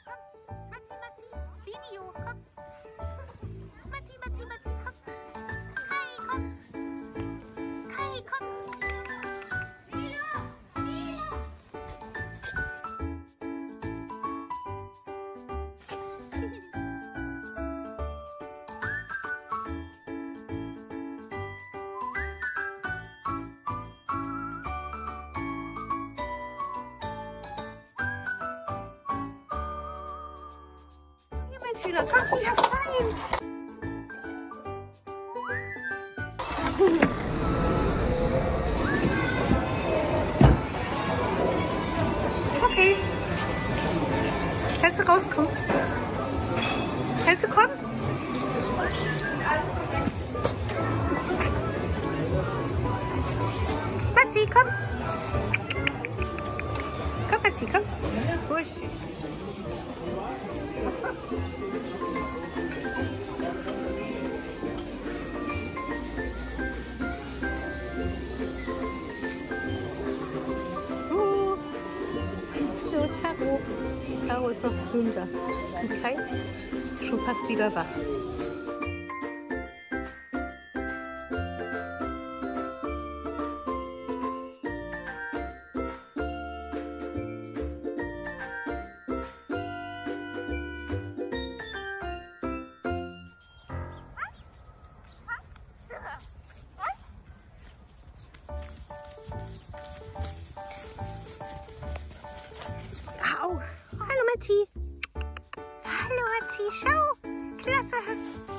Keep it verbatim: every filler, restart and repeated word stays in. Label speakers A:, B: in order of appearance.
A: komm. Matti, Matti, Video, komm. Matti, Matti, Matti, komm. Kai, komm. Kai, komm. Milo, Milo. Schüler, komm, ich hab's rein. Okay. Kannst du rauskommen? Kannst du kommen? Matti, komm. Komm, Matti, komm. Ruhig. Zaro. Zaro ist noch runter. Und Kai schon fast wieder wach. Au. Hallo Matti. Hallo Matti, schau. Klasse.